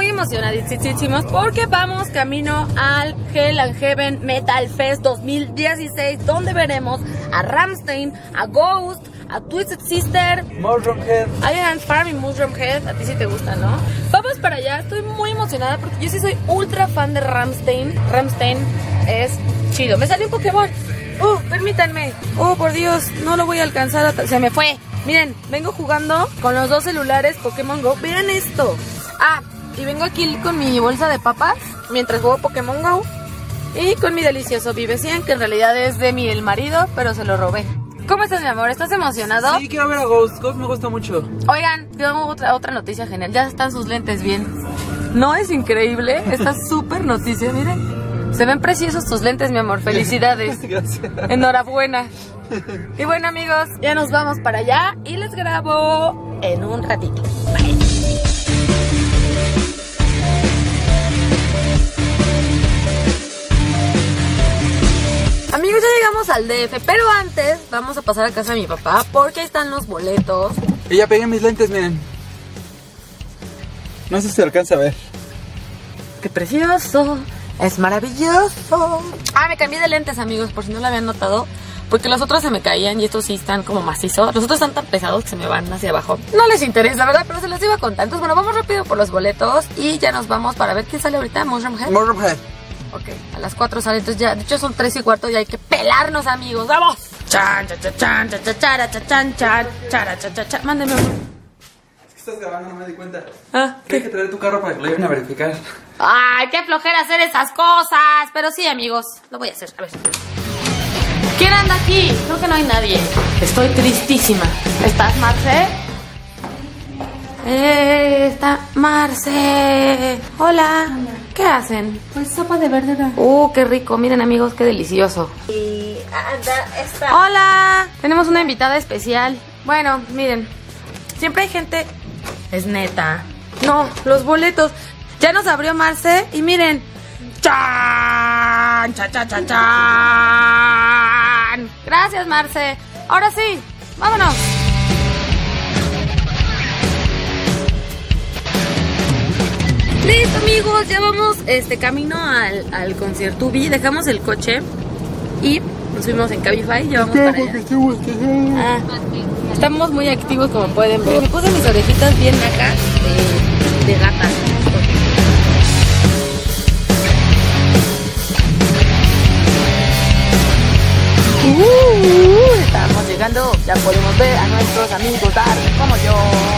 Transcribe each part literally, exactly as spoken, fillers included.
muy emocionadísimos porque vamos camino al Hell and Heaven Metal Fest dos mil dieciséis, donde veremos a Rammstein, a Ghost, a Twisted Sister, Mushroomhead, Iron Farm y Mushroomhead. A ti sí te gusta, ¿no? Vamos para allá, estoy muy emocionada porque yo sí soy ultra fan de Rammstein. Rammstein es chido. Me salió un Pokémon. Uh, permítanme. Oh, por Dios, no lo voy a alcanzar a... Se me fue. Miren, vengo jugando con los dos celulares Pokémon Go. Vean esto. Ah, y vengo aquí con mi bolsa de papas mientras juego Pokémon Go. Y con mi delicioso Vive cien, que en realidad es de mi el marido, pero se lo robé. ¿Cómo estás, mi amor? ¿Estás emocionado? Sí, quiero ver a Ghost. Ghost me gusta mucho. Oigan, tengo otra, otra noticia genial. Ya están sus lentes bien. ¿No es increíble? Esta súper noticia, miren. Se ven preciosos tus lentes, mi amor. Felicidades. Gracias. Enhorabuena. Y bueno, amigos, ya nos vamos para allá y les grabo en un ratito. Bye. Amigos, ya llegamos al D F, pero antes vamos a pasar a casa de mi papá porque ahí están los boletos. Y ya pegué mis lentes, miren. No sé si se alcanza a ver. ¡Qué precioso! ¡Es maravilloso! Ah, me cambié de lentes, amigos, por si no lo habían notado, porque los otros se me caían y estos sí están como macizos. Los otros están tan pesados que se me van hacia abajo. No les interesa, ¿verdad? Pero se los iba a contar. Entonces, bueno, vamos rápido por los boletos y ya nos vamos para ver quién sale ahorita. Mushroomhead. Mushroomhead. Ok, a las cuatro sale, entonces ya, de hecho son tres y cuarto y hay que pelarnos, amigos. ¡Vamos! Chan, chan, chan, chan, chan, chan, chan, chan, chan, chan, chan, chan, chan. Mándeme uno. Estás grabando, no me di cuenta. Ah, ¿qué? Hay que traer tu carro para que lo lleven a verificar. Ay, qué flojera hacer esas cosas. Pero sí, amigos, lo voy a hacer. A ver. ¿Quién anda aquí? Creo que no hay nadie. Estoy tristísima. ¿Estás, Marce? Eh, está Marce. Hola. ¿Qué hacen? Pues sopa de verdura. Uh, qué rico. Miren, amigos, qué delicioso. Y anda esta. Hola. Tenemos una invitada especial. Bueno, miren. Siempre hay gente... Es neta. No, los boletos. Ya nos abrió Marce y miren. ¡Chan! ¡Chan, chan, chan, chan! Gracias, Marce. Ahora sí, vámonos. Listo, amigos, ya vamos este camino al, al conciertubi. Dejamos el coche y nos fuimos en Cabify. Ya vamos para allá. Ah, estamos muy activos, como pueden ver. Me puse mis orejitas bien acá de, de gata. Uh, estamos llegando. Ya podemos ver a nuestros amigos dar como yo.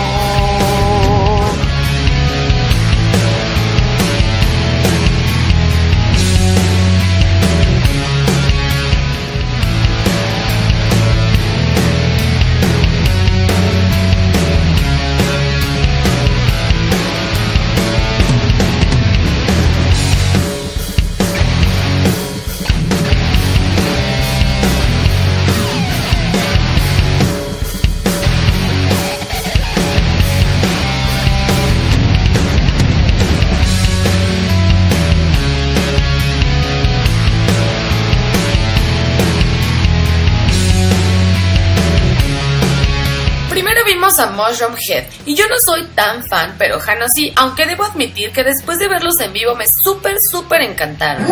A Mushroomhead. Y yo no soy tan fan, pero Jano sí, aunque debo admitir que después de verlos en vivo me súper, súper encantaron.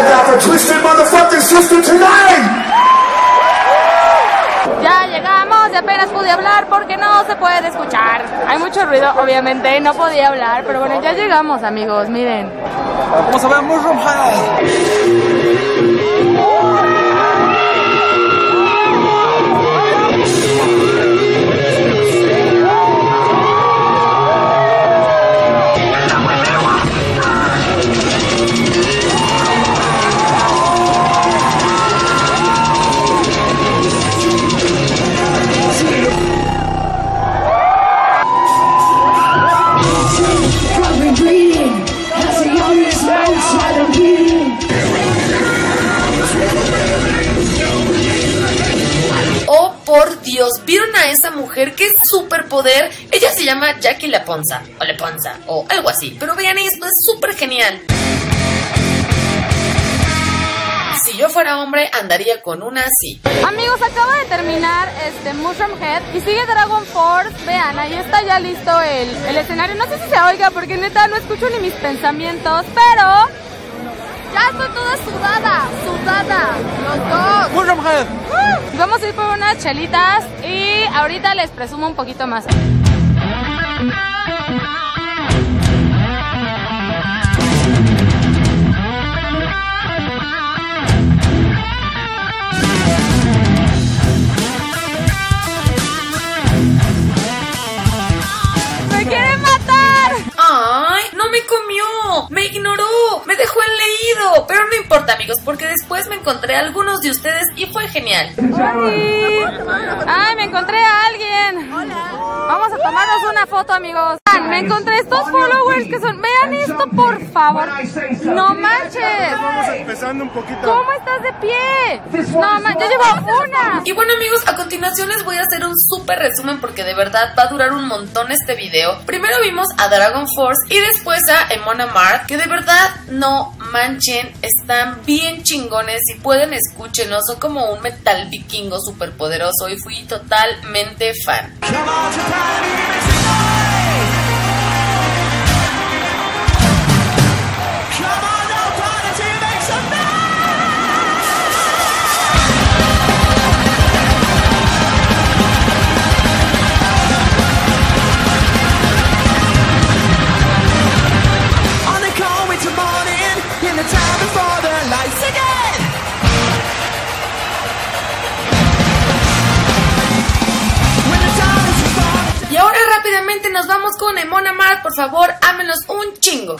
Ya llegamos y apenas pude hablar porque no se puede escuchar. Hay mucho ruido, obviamente, no podía hablar, pero bueno, ya llegamos, amigos, miren. Vamos a ver Mushroomhead. Dios, ¿vieron a esa mujer? ¡Qué superpoder! Ella se llama Jackie Laponza, o Leponza, o algo así. Pero vean esto, es súper genial. Si yo fuera hombre, andaría con una así. Amigos, acaba de terminar este Mushroom Head y sigue Dragon Force. Vean, ahí está ya listo el, el escenario. No sé si se oiga porque neta no escucho ni mis pensamientos, pero ya estoy toda sudada, sudada, los dos. Mushroom Head. Uh, vamos a ir por unas chelitas y ahorita les presumo un poquito más. Me comió, me ignoró, me dejó en leído, pero no importa, amigos, porque después me encontré a algunos de ustedes y fue genial. ¡Ay! ¡Ay, me encontré a alguien! ¡Hola! Vamos a tomarnos una foto, amigos. Me encontré estos followers que son... Vean esto, por favor. ¡No manches! Vamos empezando un poquito. ¿Cómo estás de pie? No manches, yo llevo una. Y bueno, amigos, a continuación les voy a hacer un súper resumen porque de verdad va a durar un montón este video. Primero vimos a Dragon Force y después a Amon Amarth, que de verdad no manchen, están bien chingones. Si pueden, escúchenlos, son como un metal vikingo súper poderoso y fui totalmente fan. Y ahora rápidamente nos vamos con Amon Amarth, por favor, ámenos un chingo.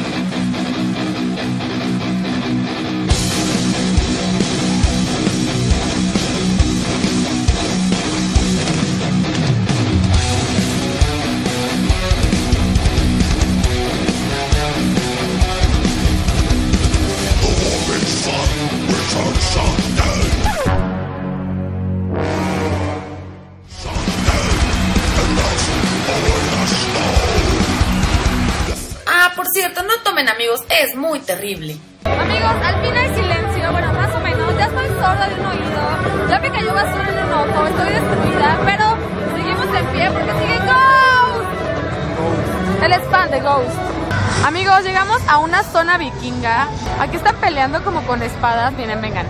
Por cierto, no tomen, amigos, es muy terrible. Amigos, al fin hay silencio, bueno, más o menos. Ya estoy sorda de un oído, ya me cayó basura en un ojo, estoy destruida, pero seguimos en pie porque sigue Ghost. Él es fan de Ghost. Amigos, llegamos a una zona vikinga. Aquí están peleando como con espadas. Miren, vengan.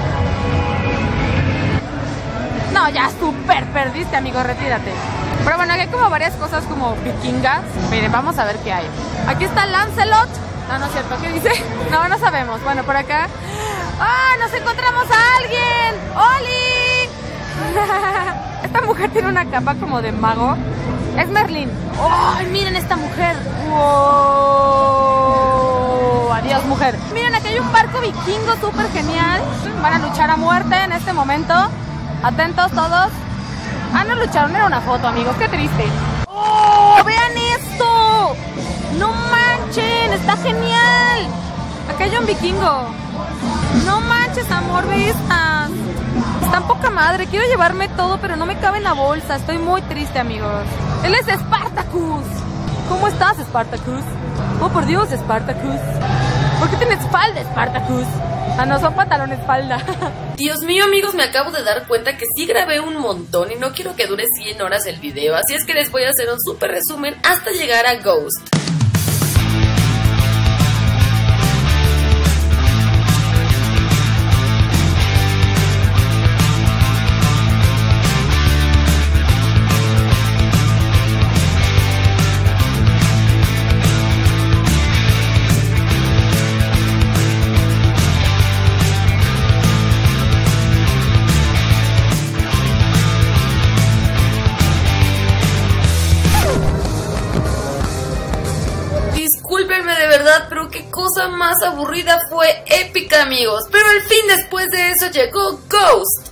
No, ya súper perdiste, amigo, retírate. Pero bueno, aquí hay como varias cosas como vikingas. Miren, vamos a ver qué hay. Aquí está Lancelot. No, no es cierto, ¿qué dice? No, no sabemos. Bueno, por acá. ¡Ah! ¡Nos encontramos a alguien! ¡Oli! Esta mujer tiene una capa como de mago. Es Merlin. ¡Ay! ¡Oh, miren esta mujer! ¡Wow! Adiós, mujer. Miren, aquí hay un barco vikingo súper genial. Van a luchar a muerte en este momento. Atentos todos. Ah, no lucharon, era una foto, amigos, qué triste. ¡Oh! ¡Vean esto! ¡No manchen! ¡Está genial! Acá hay un vikingo. ¡No manches, amor! ¿Ve estas? Están poca madre, quiero llevarme todo, pero no me cabe en la bolsa. Estoy muy triste, amigos. Él es Spartacus. ¿Cómo estás, Spartacus? Oh, por Dios, Spartacus. ¿Por qué tienes falda, Spartacus? Ah, no, son pantalones falda. Dios mío, amigos, me acabo de dar cuenta que sí grabé un montón y no quiero que dure cien horas el video, así es que les voy a hacer un súper resumen hasta llegar a Ghost. Pero qué cosa más aburrida, fue épica, amigos. Pero al fin, después de eso, llegó Ghost.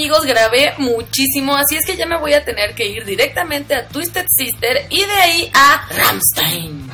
amigos, grabé muchísimo, así es que ya me voy a tener que ir directamente a Twisted Sister y de ahí a Rammstein.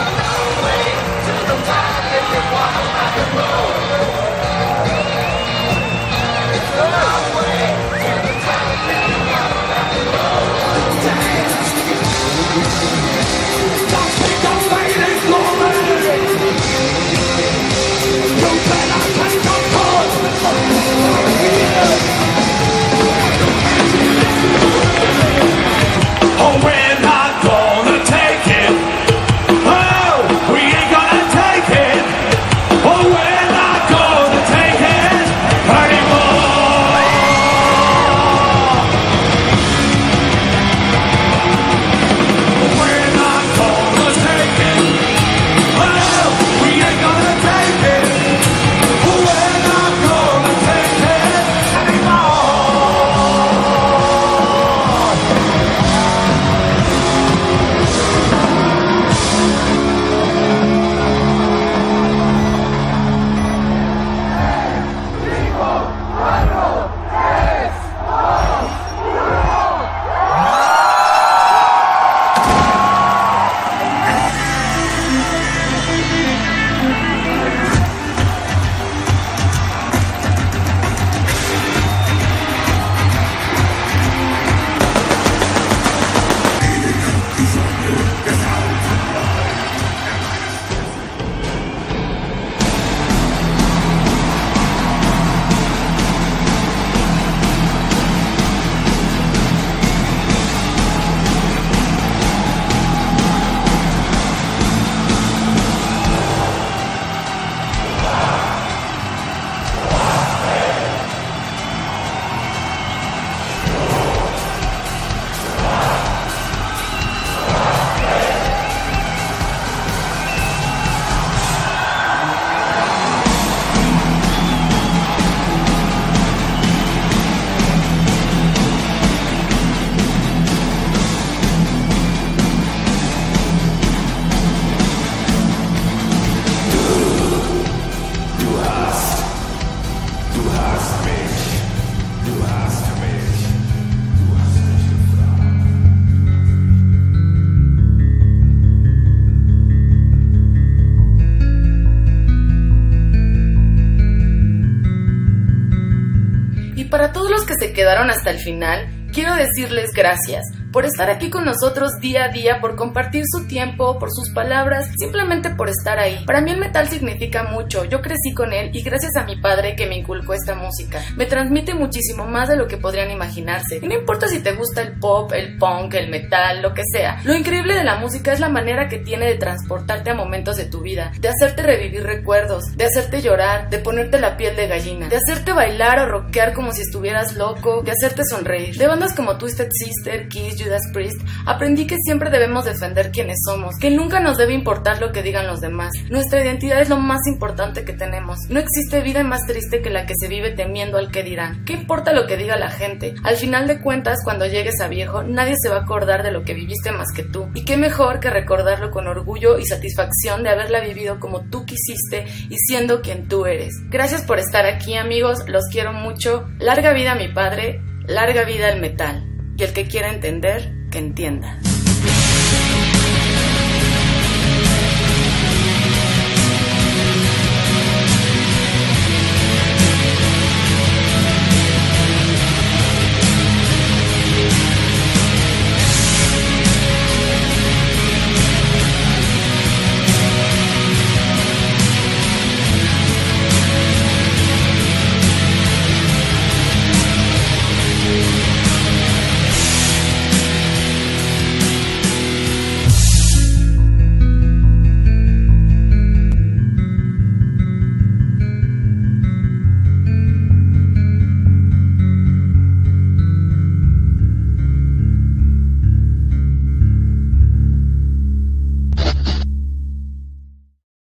Para todos los que se quedaron hasta el final, quiero decirles gracias por estar aquí con nosotros día a día, por compartir su tiempo, por sus palabras, simplemente por estar ahí. Para mí el metal significa mucho, yo crecí con él y gracias a mi padre que me inculcó esta música. Me transmite muchísimo más de lo que podrían imaginarse. Y no importa si te gusta el pop, el punk, el metal, lo que sea. Lo increíble de la música es la manera que tiene de transportarte a momentos de tu vida, de hacerte revivir recuerdos, de hacerte llorar, de ponerte la piel de gallina, de hacerte bailar o rockear como si estuvieras loco, de hacerte sonreír. De bandas como Twisted Sister, Kiss, Judas Priest, aprendí que siempre debemos defender quienes somos, que nunca nos debe importar lo que digan los demás. Nuestra identidad es lo más importante que tenemos. No existe vida más triste que la que se vive temiendo al que dirán. ¿Qué importa lo que diga la gente? Al final de cuentas, cuando llegues a viejo, nadie se va a acordar de lo que viviste más que tú. Y qué mejor que recordarlo con orgullo y satisfacción de haberla vivido como tú quisiste y siendo quien tú eres. Gracias por estar aquí, amigos, los quiero mucho. Larga vida a mi padre, larga vida al metal. Y el que quiera entender, que entienda.